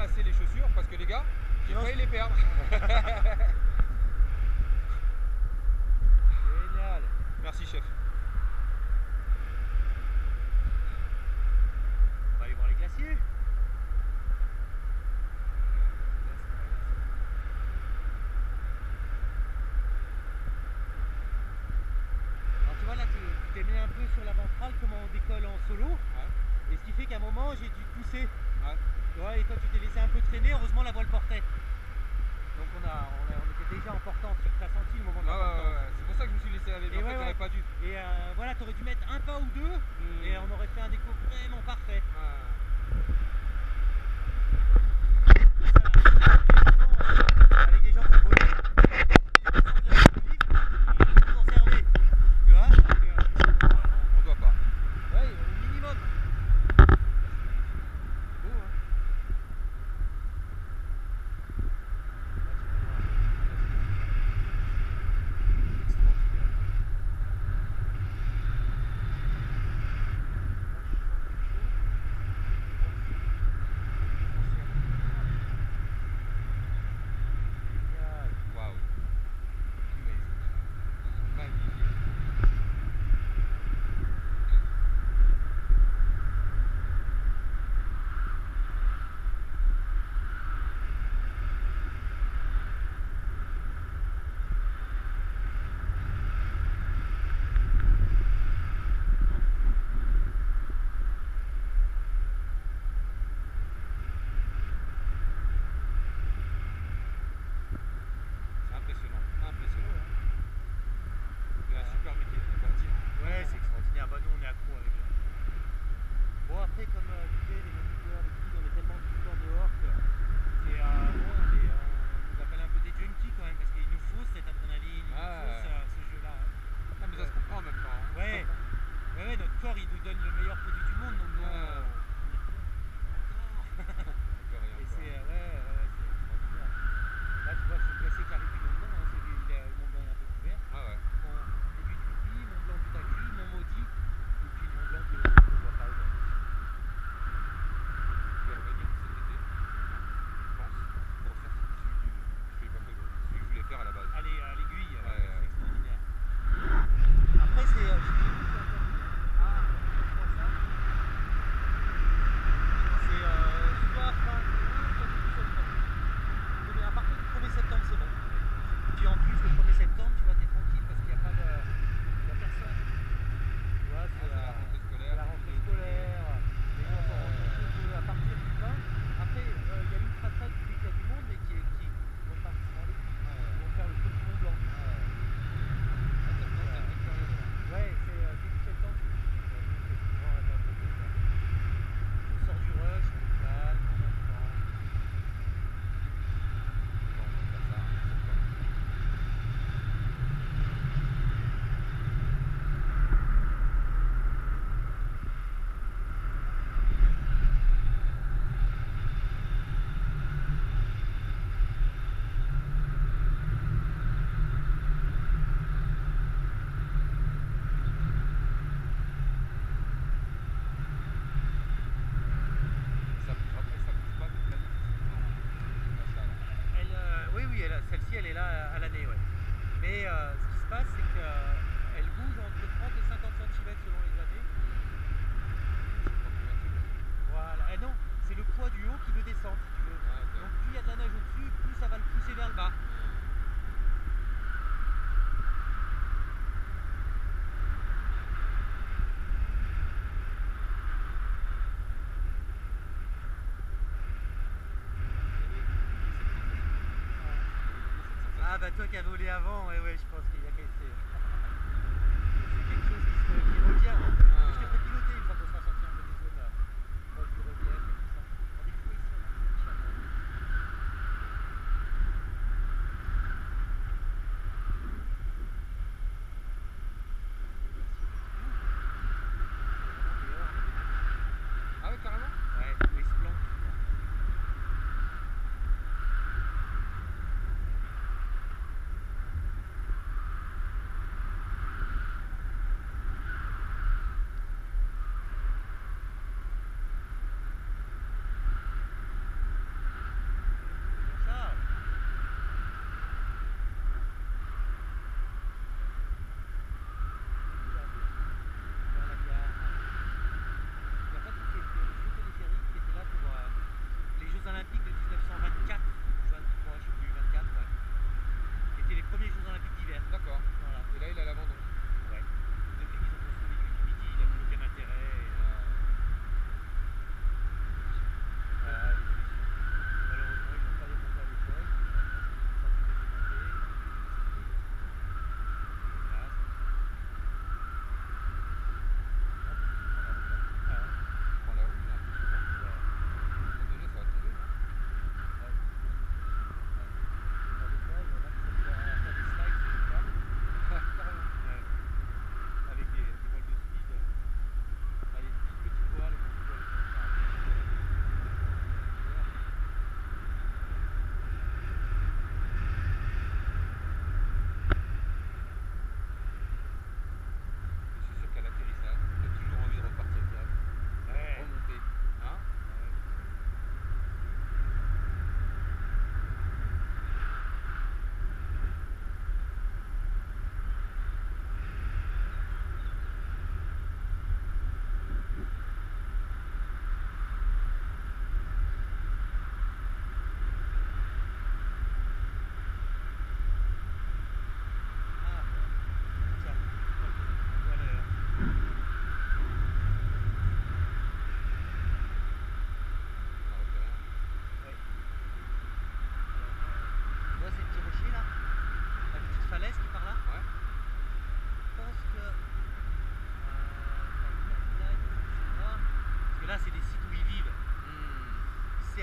lasser les chaussures parce que les gars, j'ai failli les perdre. Génial. Merci chef. On va aller voir les glaciers. Alors tu vois là, tu t'es mis un peu sur la ventrale, comment on décolle en solo. Ouais. Et ce qui fait qu'à un moment, j'ai dû pousser. Ouais. Tu vois, et toi tu t'es laissé un peu traîner, heureusement la voile portait. Donc on était déjà en portance, tu as senti le moment de la portance. Ouais. C'est pour ça que je me suis laissé aller, mais en fait j'aurais pas dû. Et voilà, tu aurais dû mettre un pas ou deux, et on aurait fait un déco vraiment parfait. Avec des gens qui volent, vous en servez. Tu vois, on doit pas. Ouais, au minimum. Beau, hein. Waouh. Magnifique. Impressionnant. C'est un super métier, on va pas dire. Ouais, c'est extraordinaire. Bah, nous, on est accro avec ça. Bon, après, comme tu sais, les moniteurs, les guides, on est tellement tout le temps dehors que c'est, on nous appelle un peu des junkies quand même, parce qu'il nous faut cette adrénaline, il nous faut ce jeu-là. Hein. Ah, mais ça se comprend en même temps. Hein. Ouais, notre corps, il nous donne le meilleur produit du monde, donc nous, on y retourne. Et c'est, c'est extraordinaire. Là, tu vois, c'est le glacier qui arrive du Mont Blanc, hein, c'est le Mont Blanc est un peu couvert. Début du Puy, Mont Blanc du Tacu, Mont Maudit, et puis le Mont Blanc que je ne vois pas aujourd'hui. Je vais revenir cet été, je pense, pour faire celui que je voulais faire à la base. Allez, à l'aiguille, Ouais. c'est extraordinaire. Après, c'est. Je t'ai vu quand même. Ah, c'est ça. C'est soit fin juin, soit début septembre. Mais à partir du 1er septembre, c'est bon. Puis en plus, le 1er septembre, tu vois, t'es tranquille parce qu'il n'y a pas de. Il n'y a personne. Tu vois, c'est la rentrée scolaire. la rentrée scolaire. Les gens s'en rendent compte à partir du 20. Après, il y a l'ultra trail qui dit qu'il y a du monde, mais qui vont pas forcément aller. Ils vont faire le tour du Mont Blanc. Ouais, c'est début septembre. C'est souvent la période de ça. On sort du rush, on est calme, on attend. Celle-ci, elle est là à l'année, ouais. Mais ce qui se passe, c'est qu'elle bouge entre 30 et 50 cm selon les années. Voilà. Eh non, c'est le poids du haut qui veut descendre, si tu veux. Donc plus il y a de la neige au-dessus, plus ça va le pousser vers le bas. Ah bah toi qui as volé avant, ouais, je pense qu'il y a quelque chose qui revient. Je te fais piloter une fois qu'on sera sorti un peu des zones proches du relief et tout ça. On est fou ici, on a un petit chameau. Ah ouais, carrément. Ouais, mais il se planque.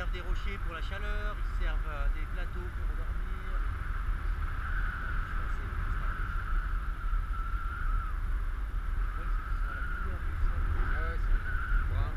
servent des rochers pour la chaleur, ils servent des plateaux pour dormir. Ouais, c'est brun.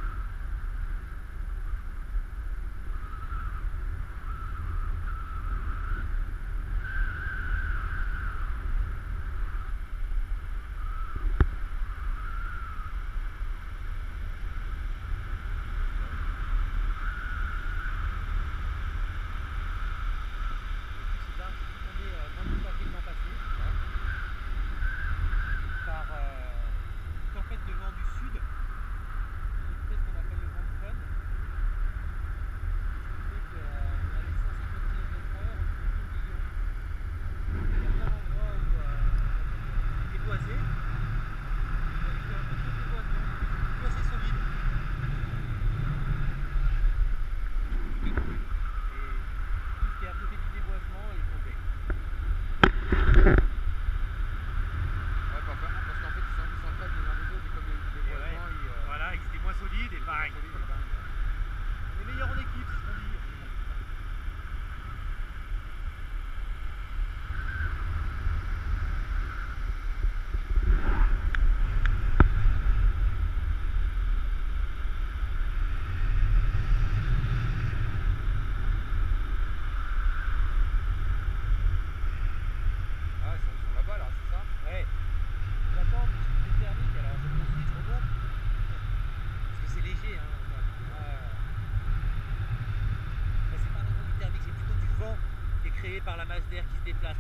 Par la masse d'air qui se déplace.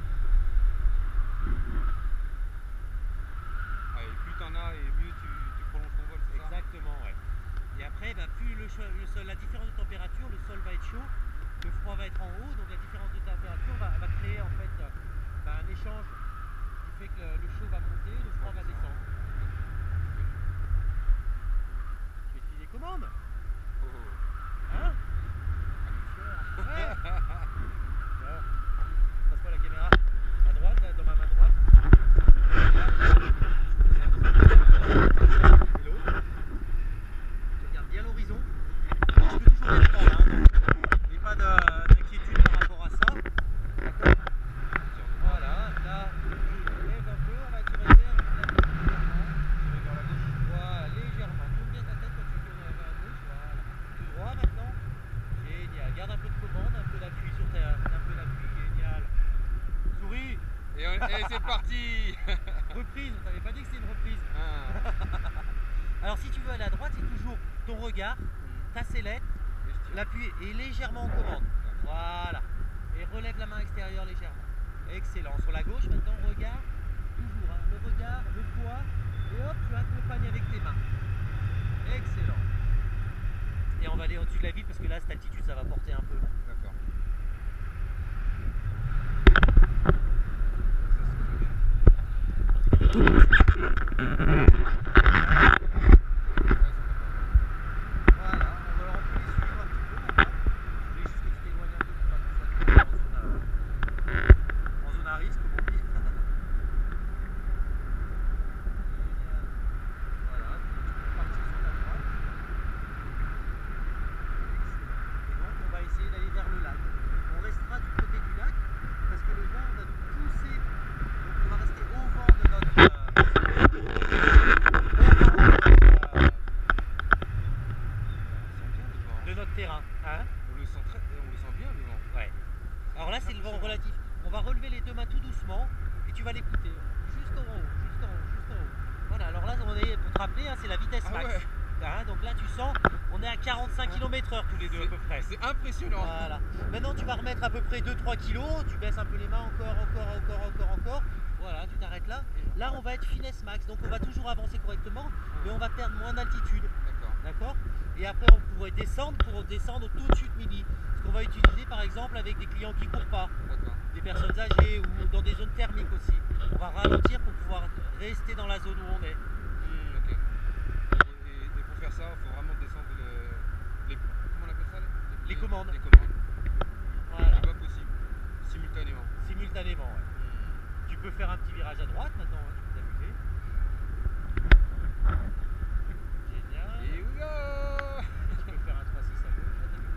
Ah, et plus t'en as et mieux tu prolonges ton vol, c'est ça? Exactement, ouais. Et après, bah, plus le sol, la différence de température, le sol va être chaud, le froid va être en haut, donc la différence de température va créer en fait un échange qui fait que le chaud va monter, le froid va descendre. Tu utilises les commandes? Hein? Ouais. Passe-moi la caméra à droite, là, dans ma main droite. Et l'autre. Tu regardes bien l'horizon. Je peux toujours les prendre, hein, donc il n'y a pas d'inquiétude par rapport à ça. D'accord? Voilà, là, je lève un peu, on va tirer vers la gauche. Voilà, légèrement. Tourne bien ta tête quand tu tournes vers la gauche. Voilà. Tout droit maintenant. Génial. Garde un peu de commande, un peu d'appui sur un peu d'appui. Génial. Souris. Et c'est parti. Reprise, on t'avait pas dit que c'était une reprise. Ah. Alors si tu veux aller à droite, c'est toujours ton regard, ta sellette, l'appui est légèrement en commande. Voilà. Et relève la main extérieure légèrement. Excellent. Sur la gauche maintenant, regard, toujours hein, le regard, le poids, et hop, tu accompagnes avec tes mains. Excellent. Et on va aller au-dessus de la ville parce que là, cette altitude, ça va porter un peu. D'accord. C'est la vitesse max. Ouais. Hein, donc là tu sens, on est à 45 km/h tous les deux à peu près. C'est impressionnant. Voilà. Maintenant tu vas remettre à peu près 2-3 kg, tu baisses un peu les mains encore. Voilà, tu t'arrêtes là. Là on va être finesse max, donc on va toujours avancer correctement, mais on va perdre moins d'altitude. D'accord. Et après on pourrait descendre pour descendre tout de suite midi. Ce qu'on va utiliser par exemple avec des clients qui courent pas, des personnes âgées ou dans des zones thermiques aussi. On va ralentir pour pouvoir rester dans la zone où on est. Ok. Et pour faire ça, il faut vraiment descendre comment on appelle ça les commandes. Les commandes. Voilà. C'est pas possible. Simultanément. Simultanément, ouais. Tu peux faire un petit virage à droite maintenant, hein, tu peux t'amuser. Génial. Et we go. Tu peux faire un 3-6 à gauche, là,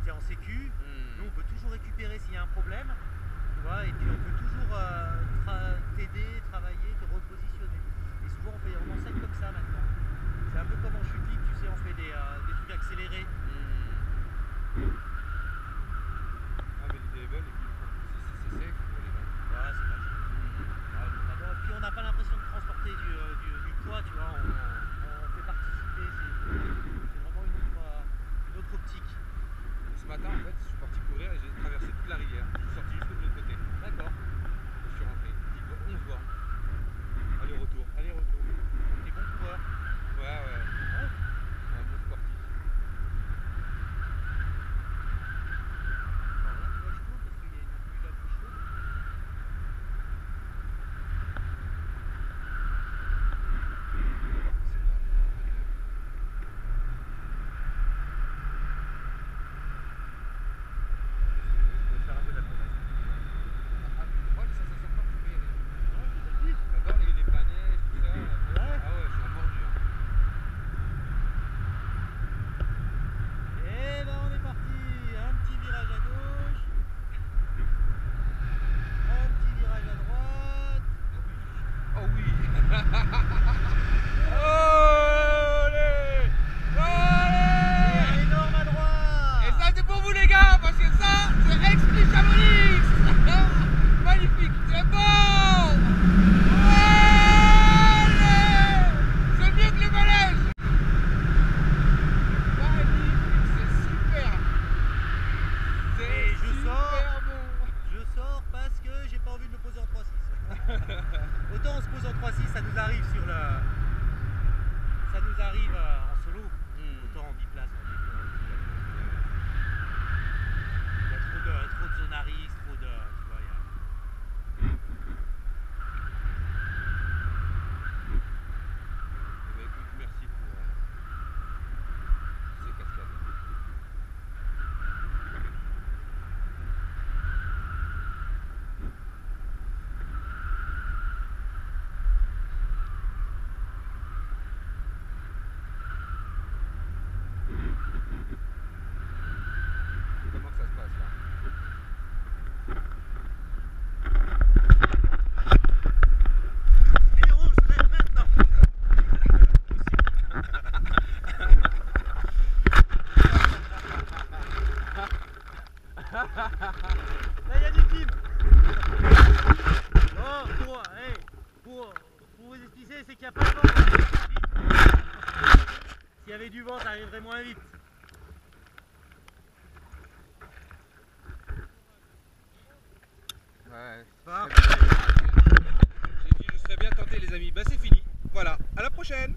c'est en sécu. Nous, on peut toujours récupérer s'il y a un problème. Tu vois, et puis on peut toujours t'aider, travailler, te repositionner. Et souvent, on fait en enseigne comme ça maintenant. C'est un peu comme en chute libre, tu sais, on fait des trucs accélérés. Ah, mais les level, c'est safe pour les gars. Ouais, c'est magique. Ouais, puis on n'a pas l'impression de transporter du poids, tu vois. On fait participer. C'est vraiment une autre optique. Ce matin, en fait, je suis parti courir et j'ai traversé toute la rivière. Je suis sorti jusqu'au de l'autre côté. D'accord. Je suis rentré. 11 bornes. Aller-retour. Aller-retour. T'es bon coureur. Ouais. Ouais. Un bon sportif. Alors là, tu vois, je tourne parce qu'il y a une bulle un peu chaude. On va faire un peu d'acrobatie. Moi, les sensations fortes, tu peux y aller. Ouais, je te dis. J'adore les planètes, tout ça. Ouais. Ah ouais, je suis en mordu. Et ben on est parti. Un petit virage à gauche. Un petit virage à droite. Oh oui. Allez. Et un énorme à droite. Et ça, c'est pour vous les gars, parce que ça, c'est Exclu Chamonix. Magnifique, c'est bon. Allez. C'est mieux que le manège. Magnifique, c'est super. C'est Et je super sors. bon. Je sors parce que j'ai pas envie de me poser en 3-6. Autant on se pose en 3-6, ça nous arrive sur le. Ça nous arrive en solo. Autant en biplace. Il y a trop de zone à risque, trop de. Tu vois, il y a... Eh ben, écoute, merci pour ces cascades. Comment que ça se passe là? Et on roule maintenant. Là il y a du team. Non, pour vous expliquer, c'est qu'il n'y a pas de vent. S'il y avait du vent, ça arriverait moins vite. Ouais. Bon. J'ai dit je serais bien tenté les amis. Bah c'est fini. Voilà, à la prochaine.